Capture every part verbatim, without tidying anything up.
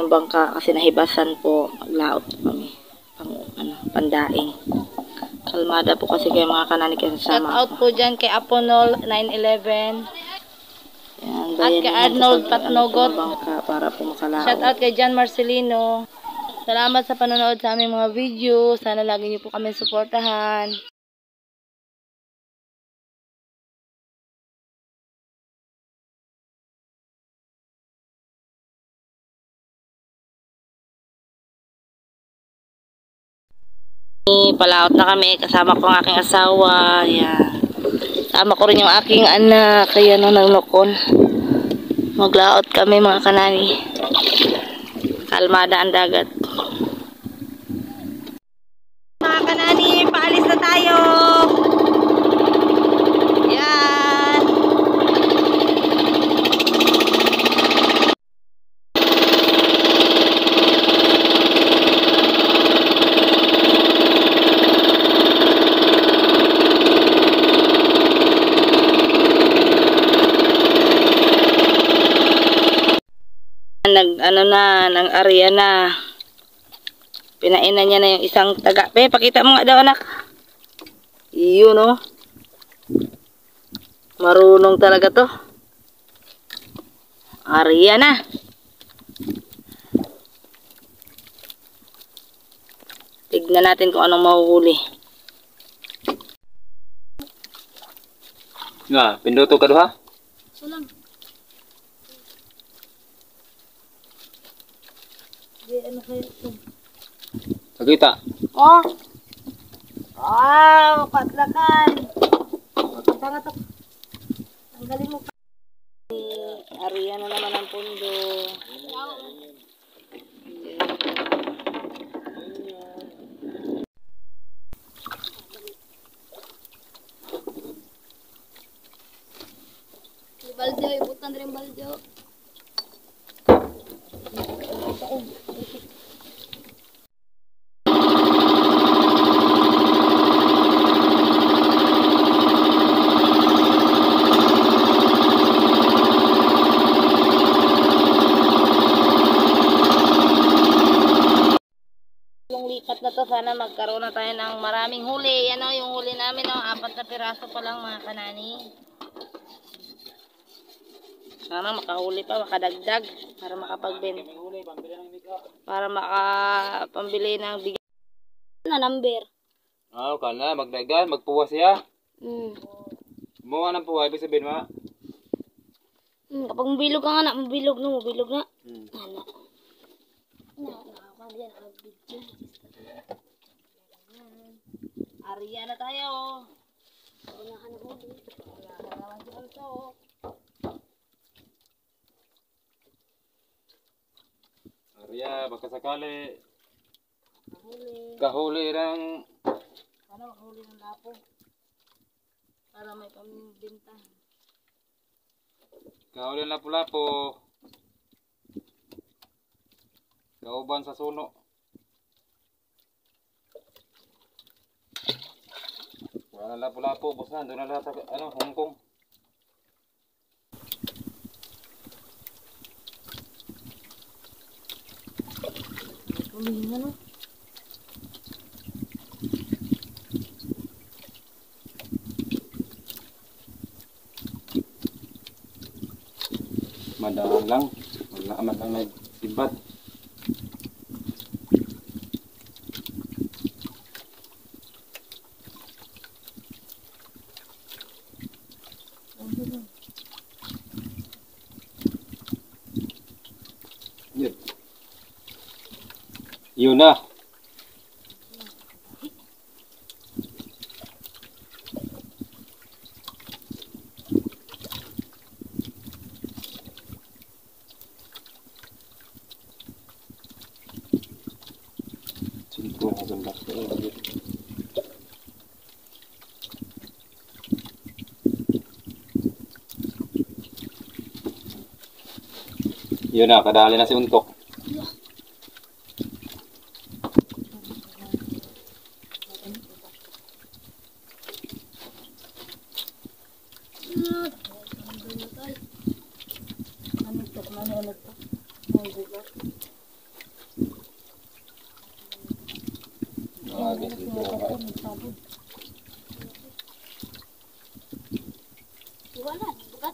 dalawang bangka kasi nahibasan po, maglaot kami pang ano, pandaing. Kalmada po kasi kayo mga kanani kasi Shout sama out po dyan kay Aponol nine eleven. yan, At kay Arnold Patnogot. Ano, bangka para po makalaot. Shout out kay John Marcelino. Salamat sa panonood sa aming mga video. Sana lagi niyo po kami suportahan. Palaot na kami, kasama ko ang aking asawa. Yan. Kasama ko rin yung aking anak. Kaya no, nanukon. Maglaot kami mga kanani. Kalmada ang dagat. Mga kanani, paalis na tayo. Yan. Nag ano na, ng area na. Pinainan niya na yung isang taga. Pe, pakita mo nga daw anak. Iyon no. Marunong talaga to. Area na. Tignan natin kung anong mahuhuli. Nga, pinduto ka doha? Sulang. Ano kayo ito? Sagita. Oh! Wow! Patlakan! Patlakan ito. Tanggalin mo. Area na naman ang pundo. Baldo, ibutan rin baldo. Lipat na to, sana magkaroon na tayo ng maraming huli. Yan o, yung huli namin o, apat na piraso pa lang mga kanani. Sana makahuli pa, makadagdag para makapagbenta. Para makapambili ng bigay Na number. Ah, oh, kana magdagan, magpuwas siya. Mm. Gumawa ng puwa, ibig sabihin mo. Mm, kapag mabilog ka nga na, mabilog na, mabilog na. Hmm. Ano? Na, nakakadiyan ang video. area na tayo. Unahan na huli. Wala na naman si Alto. Arya, baka sakali. Kahuli. Kahuli ng... Sana makahuli ng lapo. Para may pambinta. Kahuli ng lapu-lapo. Kauban sa suno. Wala na lapu-lapo, boss na. Doon na lahat sa ano, Hong Kong. Huling ano? Madaan lang. Wala amat lang nag-ibat. Yun. Yun na. Cinco hanggang last. Yun na, kadali na si Untok. guys. Ito ba? Wala, bukat.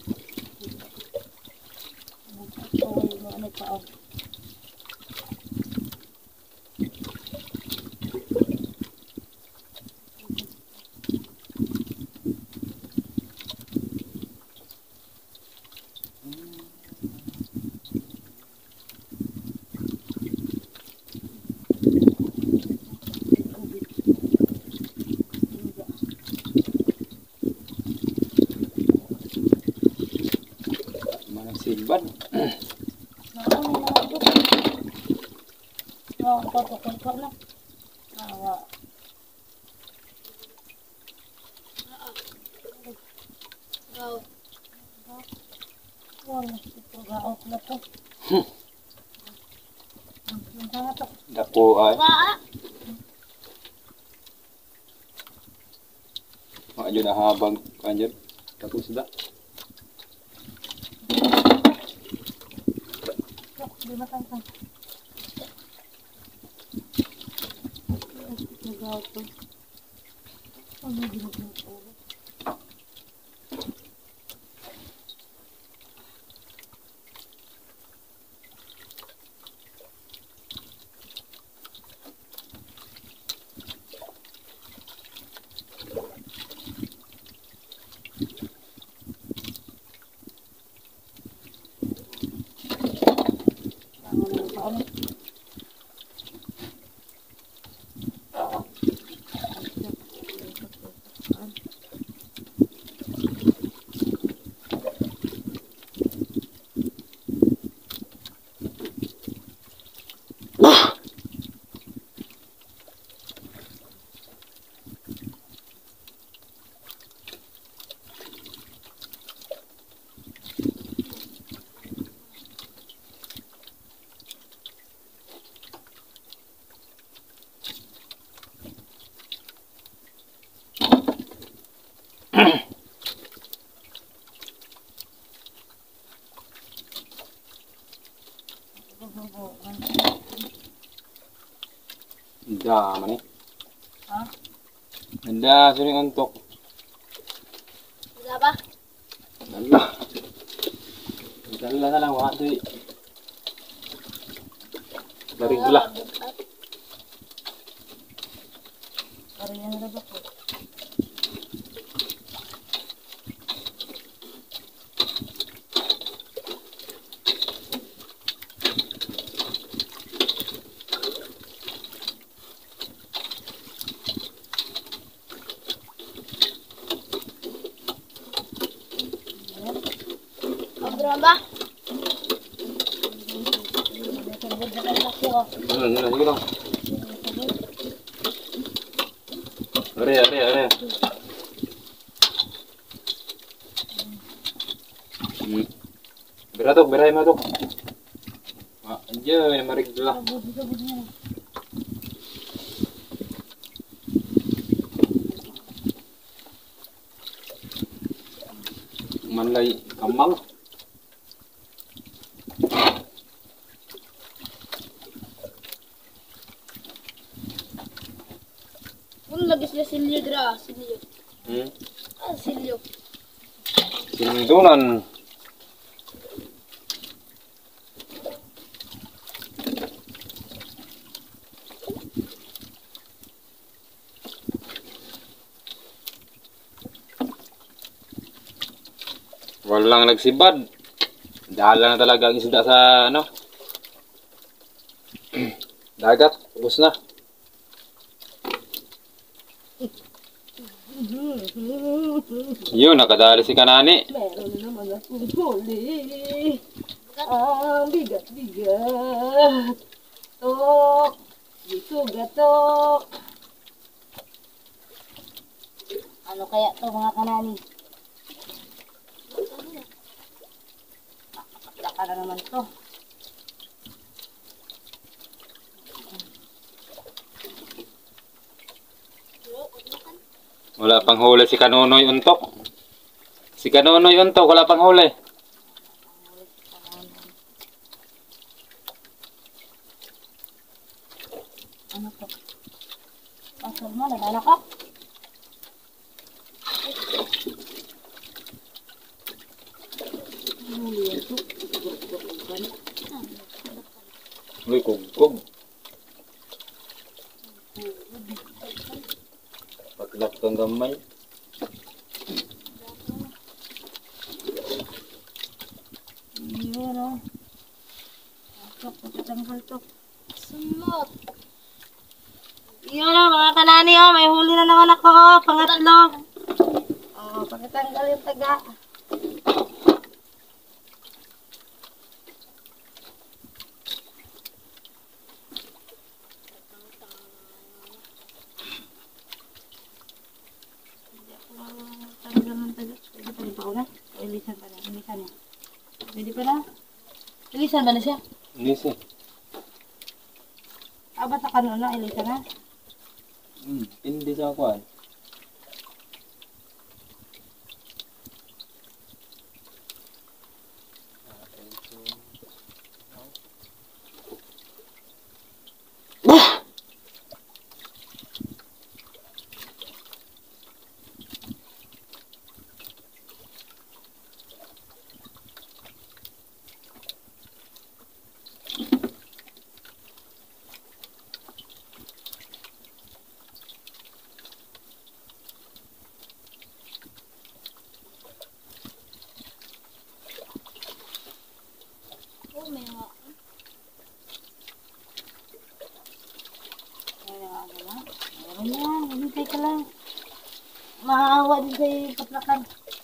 Ano pa oh. Manang silban. Oh, koto-koto na. Awa. Wow. Oh, ito gaot na to. Hmm. Ang sana to. Dako ay. Wala. Majo na habang kanjud. Dako sida. Di ba tayo? Ito gaot to. Ano ginagawa ko? Dah mana? Ha? Dah sering untuk. Wala ba? Dala. Dala na lang wa di. Dari gula. Kariyan na ba ko? Abra ba? Nasabod na kayo ako ah. Ano ano sige lang. Are are are. Hmm. Beratok berai matok. Ah, aja yang marik lah. Sabod, sabod niya. Manlay kamang. Kung lagi sila silyo dra, silyo. Hmm. Ah, silyo. Sindunan. Walang nagsibad. Dala na talaga ang isda sa ano. Dagat, ubos na. Yun, nakadali si Kanani. Meron naman akong huli. Ang bigat-bigat. Tok. Dito gatok. Ano kaya to mga kanani? Laka na naman to. Wala pang huli si Kanunoy Untok. Si Kanunoy Untok, wala pang huli. Ano to? Pasal mo, nadala ka? Uy, kugkog. Paglak kang gamay. Yun o. Pasok, pagkatanggal to. Sumot. Yun o, mga kanani o. May huli na naman ako o. Pangatlo. O, pagkatanggal yung taga. Tanggal ng taga. Pwede pa rin pa una? O, ilisan pa na. Ilisan na. Pwede pa na? Ilisan ba na siya? Inis eh. Ah, ba't ka na? Ilisan na? Hmm, hindi sa akuan. Meron na, hintay ka lang. Maawa din sa'yo paplakan.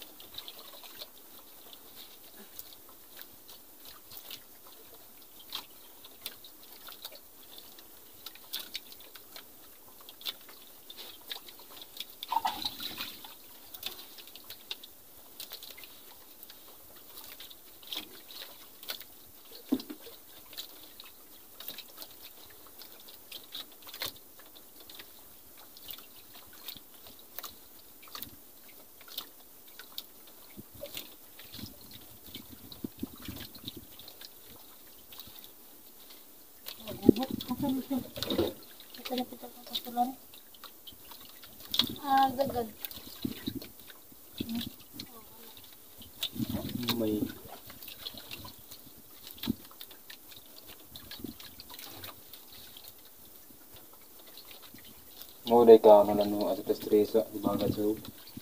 Ah, gagad. May mau day ka ano lang no at stresa di ba so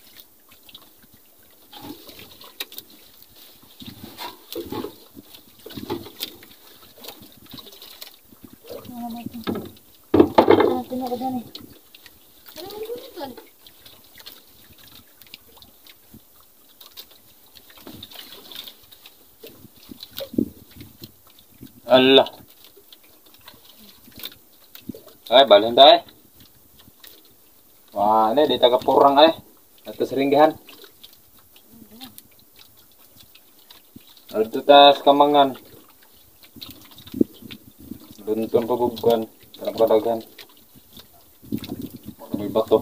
Natin ako dyan eh. Ano mo dito dyan? Allah. Ay, balhin tayo. Wah, ini di taga purang ay. Atas ringgihan. Alto tas kamangan. Luntun pagugkan. Karap kadagan. May bato.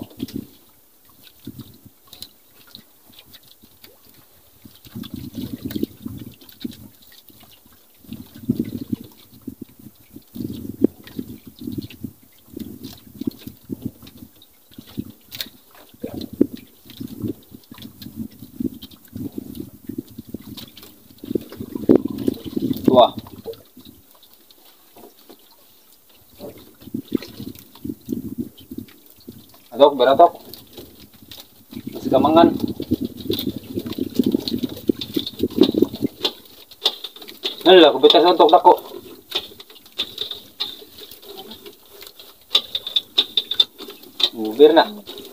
Tua. Adok, beratok. Masih kamangan. Alah, kubitas untuk dako. Ubir na.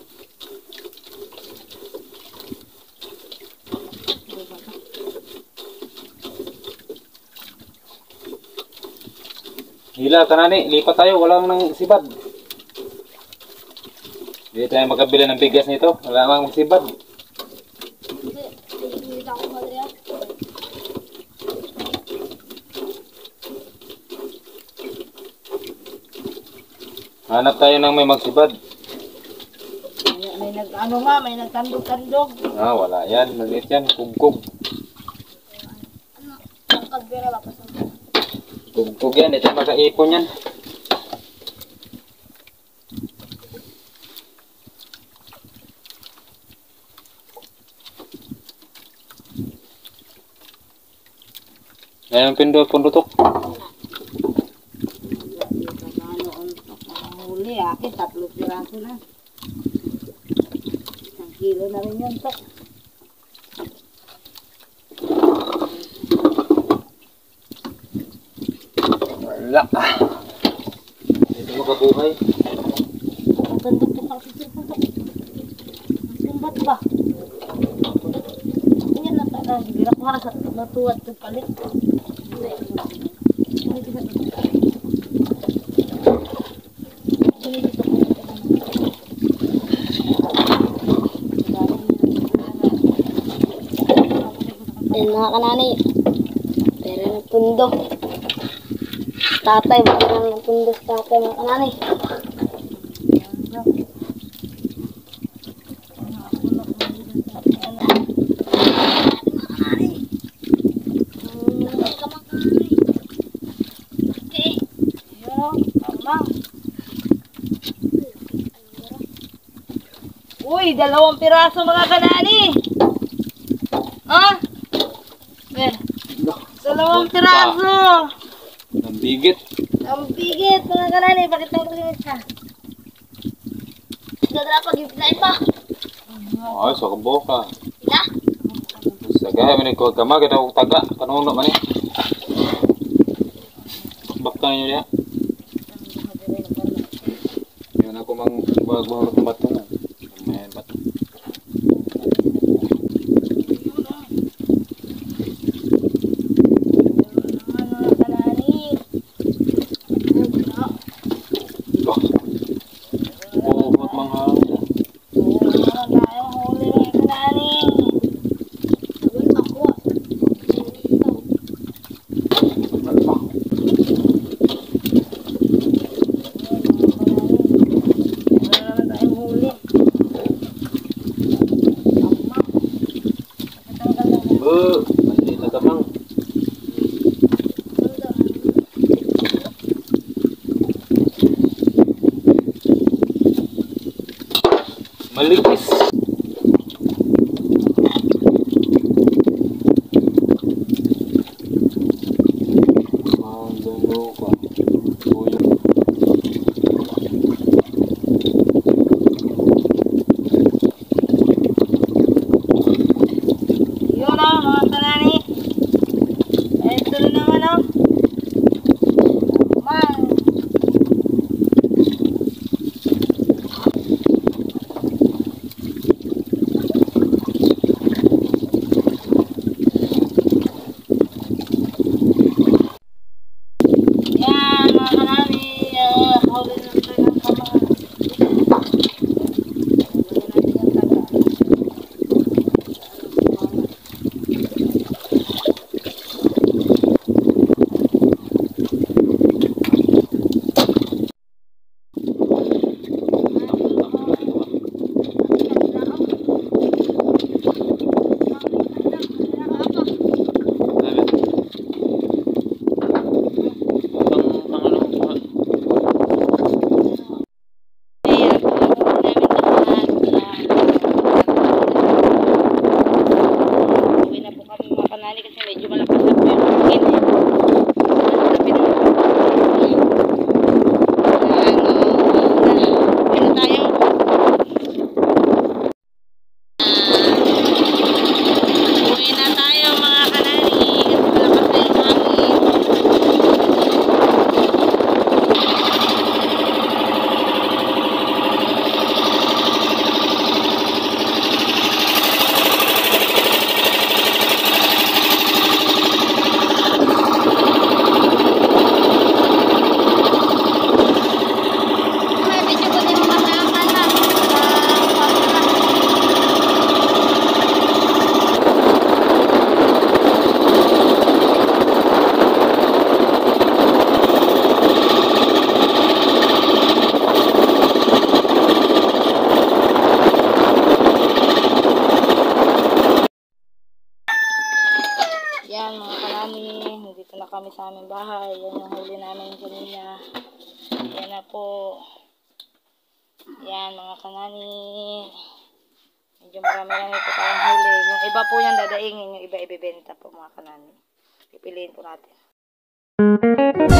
Hila ka na ni, lipat tayo, walang nang sibad. Hindi tayo magkabila ng bigas nito, wala mang sibad. Hindi ako madriya. Hanap tayo ng may magsibad. May, may nag, ano nga, may nagtandog-tandog. Ah, wala yan, maliit yan, kugkog. Ano, ang kalbera lapas ang Kugkog yan, ito makaipon yan. Ayan, pindot, pundutok. Ano, untok ang huli. Akin, tatlo piraso na. Isang kilo na rin yun, tok. Wala. Dito makabuhay. Ang ganda tok ang sisipon, tok. Sumbat ba? Yan na tayo. Bira ko harap sa natuwad ito palit. Yan mga kanani. Pero ng pundo. Tatay, pero ng pundo sa tatay mga kanani. Uy, dalawang piraso mga kanani. Ha? Eh, dalawang piraso. Ang bigit. Ang bigit mga kanani. Bakit ang bigit ka? Dadra pag i-fly pa. Ay, sa kaboka. Ila? Sa gaya, manikod ka ma, kita ko taga. Tanong naman eh. Bakta nyo niya. Yan ako mang buhang ng bato na. May bato. Bu, maliit na tamang. Maligis. Mandalo ka. Tuyo. Yun o, mga kanani. Ito na naman o. Man. Yan, mga kanani. Uh, huli na tayo ng kamay. Huli natin yung taga. Kasi medyo malakas na po yung hangin eh. Lapit na. Ayan o. Uwi na tayo. Uwi na tayo mga kanani. Kasi malakas na yung hangin. Yan mga kanani, nandito na kami sa aming bahay. Yan yung huli namin kanina. Yan na po. Yan mga kanani. Medyo marami-rami po tayong huli. Yung iba po yan dadaingin, yung iba ibibenta po mga kanani. Pipiliin po natin.